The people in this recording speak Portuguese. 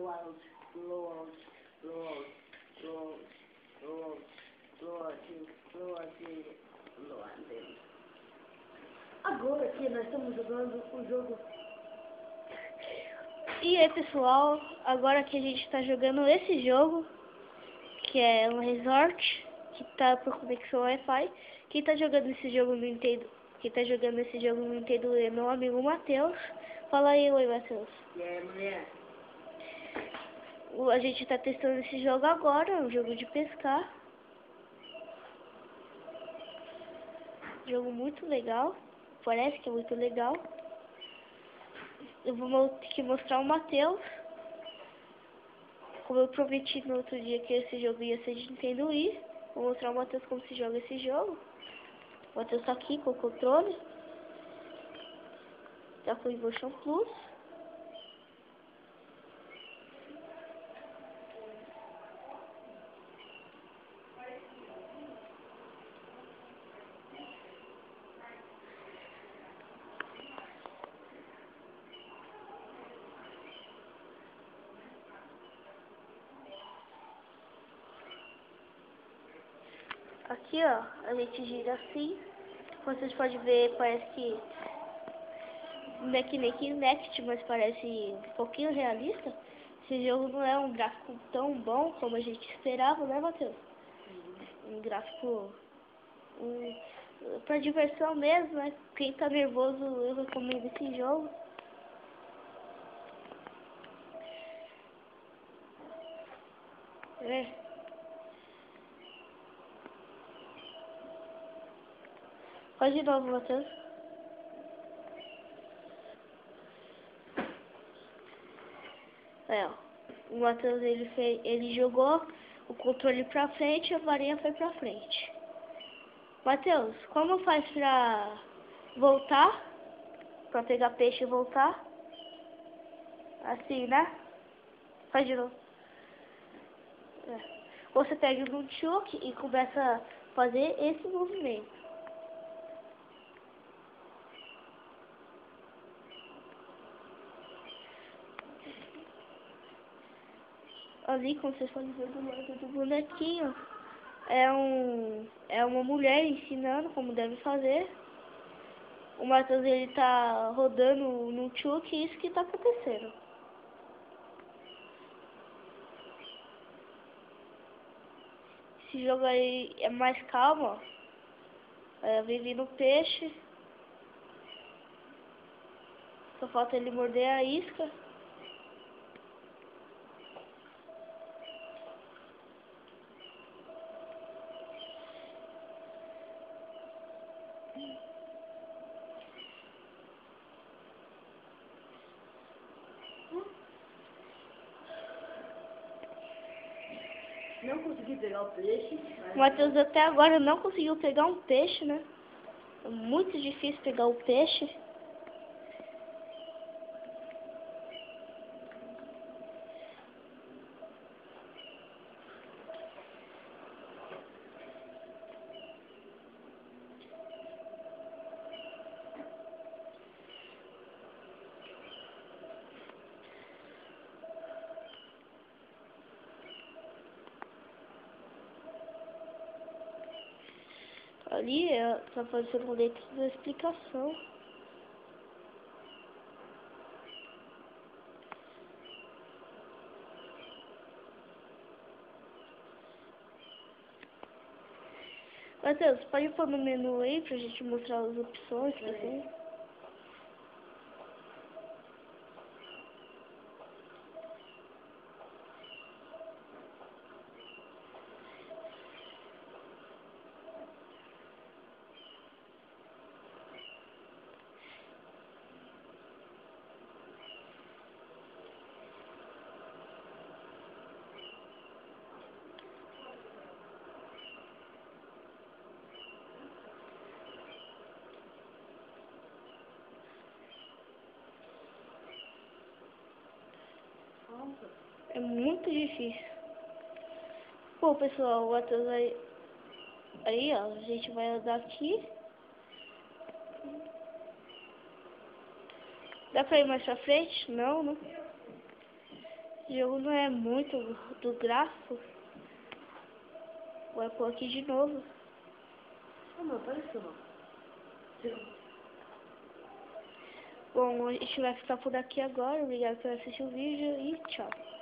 Agora aqui nós estamos jogando o jogo. E aí pessoal, agora que a gente está jogando esse jogo, que é um resort, que tá por conexão Wi-Fi. Quem tá jogando esse jogo no Nintendo, é meu amigo Matheus. Fala aí, oi Matheus. E aí, mulher? A gente tá testando esse jogo agora, é um jogo de pescar. Jogo muito legal, parece que é muito legal. Eu vou ter que mostrar o Matheus. Como eu prometi no outro dia que esse jogo ia ser de Nintendo Wii, vou mostrar o Matheus como se joga esse jogo. O Matheus tá aqui com o controle. Tá com o Evolution Plus. Aqui, ó, a gente gira assim. Como vocês podem ver, parece que não é que nem Kinect, mas parece um pouquinho realista. Esse jogo não é um gráfico tão bom como a gente esperava, né, Matheus? Um gráfico pra diversão mesmo, né? Quem tá nervoso, eu recomendo esse jogo. É. Faz de novo, Matheus. É, ó. O Matheus, ele jogou o controle pra frente e a varinha foi pra frente. Matheus, como faz pra voltar? Pra pegar peixe e voltar? Assim, né? Faz de novo. É. Você pega no choque e começa a fazer esse movimento. Ali, como vocês podem ver do lado do bonequinho, é uma mulher ensinando como deve fazer. O Matheus, ele tá rodando no choque e isso que tá acontecendo. Esse jogo aí é mais calmo, ó. Vem vindo o peixe. Só falta ele morder a isca. Não consegui pegar o peixe. O Matheus até agora não conseguiu pegar um peixe, né? É muito difícil pegar o peixe. Ali tá fazendo letra da explicação. Matheus, pode pôr no menu aí pra gente mostrar as opções que tem? É muito difícil. Bom, pessoal, o Matheus aí, ó, a gente vai andar aqui. Dá pra ir mais pra frente? Não, não. O jogo não é muito do gráfico. Vou pôr aqui de novo. Ah, mano, apareceu, mano. Bom, a gente vai ficar por aqui agora. Obrigado por assistir o vídeo e tchau.